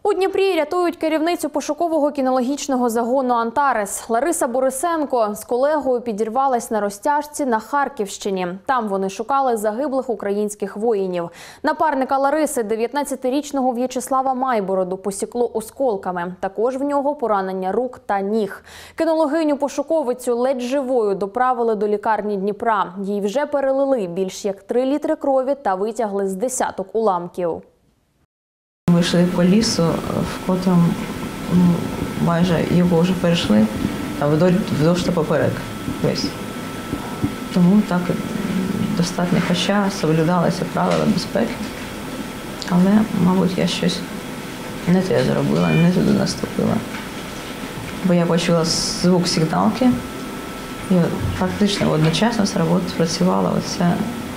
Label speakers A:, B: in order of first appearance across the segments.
A: У Дніпрі рятують керівницю пошукового кінологічного загону «Антарес». Лариса Борисенко з колегою підірвалась на розтяжці на Харківщині. Там вони шукали загиблих українських воїнів. Напарника Лариси, 19-річного В'ячеслава Майбороду, посікло осколками. Також в нього поранення рук та ніг. Кінологиню-пошуковицю ледь живою доправили до лікарні Дніпра. Їй вже перелили більш як 3 літри крові та витягли з десяток уламків.
B: Ми йшли по лісу, в котрому майже його вже перейшли, а вдовж та поперек весь. Тому так достатньо, хоча соблюдалися правила безпеки. Але, мабуть, я щось не те зробила, не туди наступила. Бо я почула звук сигналки і фактично одночасно спрацювала оця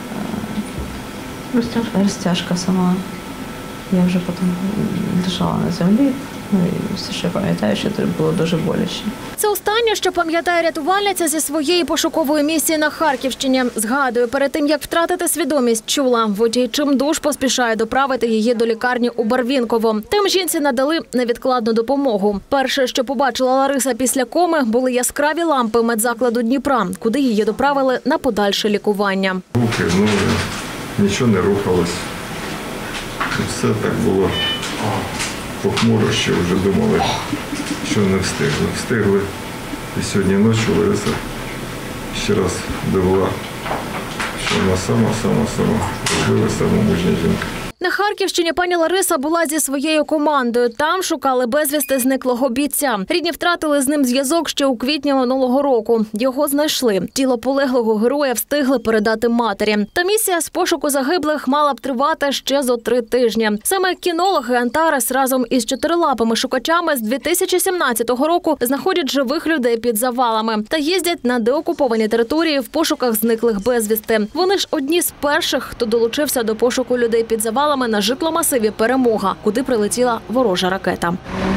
B: розтяжка сама. Я вже потім лежала на землі, і все, що я пам'ятаю, що це було дуже боляче.
C: Це останнє, що пам'ятає рятувальниця зі своєї пошукової місії на Харківщині. Згадує, перед тим, як втратити свідомість, чула, водій чимдуж поспішає доправити її до лікарні у Барвінково. Тим жінці надали невідкладну допомогу. Перше, що побачила Лариса після коми, були яскраві лампи медзакладу Дніпра, куди її доправили на подальше лікування.
D: Руки, нічого не рухалось. Все так було похмуро, що вже думали, що не встигли. Встигли. І сьогодні ночі Лариса ще раз довела, що вона сама важлива, сама мужня жінка.
C: На Харківщині пані Лариса була зі своєю командою. Там шукали безвісти зниклого бійця. Рідні втратили з ним зв'язок ще у квітні минулого року. Його знайшли. Тіло полеглого героя встигли передати матері. Та місія з пошуку загиблих мала б тривати ще зо 3 тижні. Саме кінологи «Антарес» разом із чотирилапими шукачами з 2017 року знаходять живих людей під завалами та їздять на деокуповані території в пошуках зниклих безвісти. Вони ж одні з перших, хто долучився до пошуку людей під завалами на житломасиві «Перемога», куди прилетіла ворожа ракета.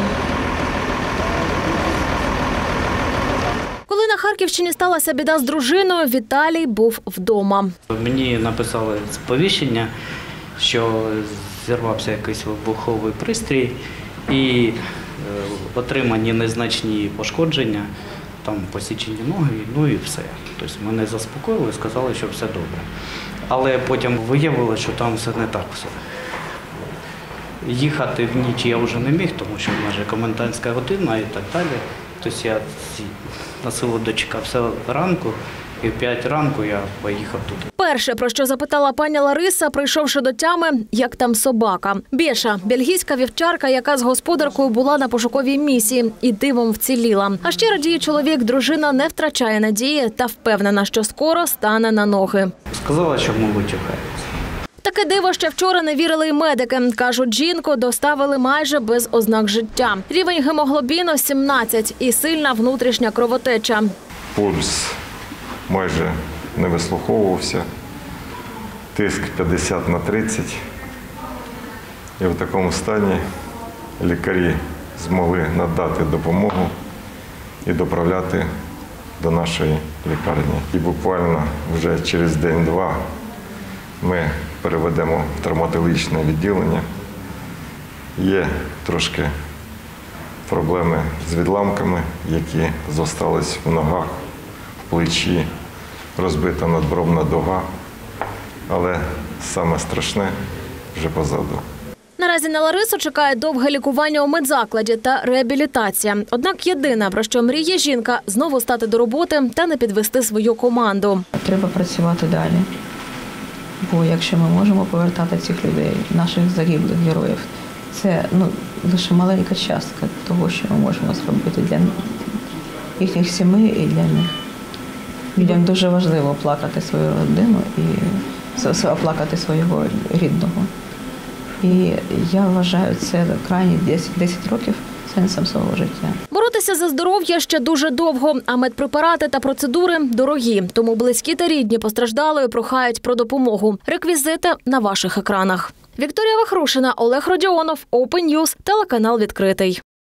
C: Коли на Харківщині сталася біда з дружиною, Віталій був вдома.
E: Мені написали сповіщення, що зірвався якийсь вибуховий пристрій і отримані незначні пошкодження, там посічені ноги, і все. Тобто мене заспокоїли, сказали, що все добре. Але потім виявилося, що там все не так все. Їхати в ніч я вже не міг, тому що майже комендантська година і так далі. Тобто я на силу дочекався ранку, і в 5 ранку я поїхав туди.
C: Перше, про що запитала пані Лариса, прийшовши до тями, як там собака. Беша – бельгійська вівчарка, яка з господаркою була на пошуковій місії і дивом вціліла. А ще радіє чоловік, дружина не втрачає надії та впевнена, що скоро стане на ноги.
E: Сказала, що, мабуть, чекається.
C: Таке диво ще вчора не вірили й медики. Кажуть, жінку доставили майже без ознак життя. Рівень гемоглобіну – 17 і сильна внутрішня кровотеча.
D: Пульс майже не вислуховувався, тиск 50/30. І в такому стані лікарі змогли надати допомогу і доправляти до нашої лікарні. І буквально вже через день-два ми переведемо в травматологічне відділення. Є трошки проблеми з відламками, які зостались в ногах, в плечі, розбита надбровна дуга, але саме страшне вже позаду.
C: Наразі на Ларису чекає довге лікування у медзакладі та реабілітація. Однак єдине, про що мріє жінка – знову стати до роботи та не підвести свою команду.
B: Треба працювати далі. Бо якщо ми можемо повертати цих людей, наших загиблих героїв, це лише маленька частка того, що ми можемо зробити для їхніх сімей і для них. Людям дуже важливо плакати свою родину і оплакати свого рідного. І я вважаю, це крайні 10 років сенсом свого життя.
C: Боротися за здоров'я ще дуже довго, а медпрепарати та процедури дорогі. Тому близькі та рідні постраждалої прохають про допомогу. Реквізити на ваших екранах. Вікторія Вахрушина, Олег Родіонов, Open News, телеканал «Відкритий».